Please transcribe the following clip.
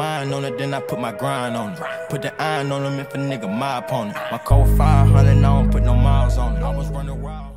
mind on it, then I put my grind on it. Put the iron on him if a nigga my opponent. My code 500, I don't put no miles on it. I was running wild.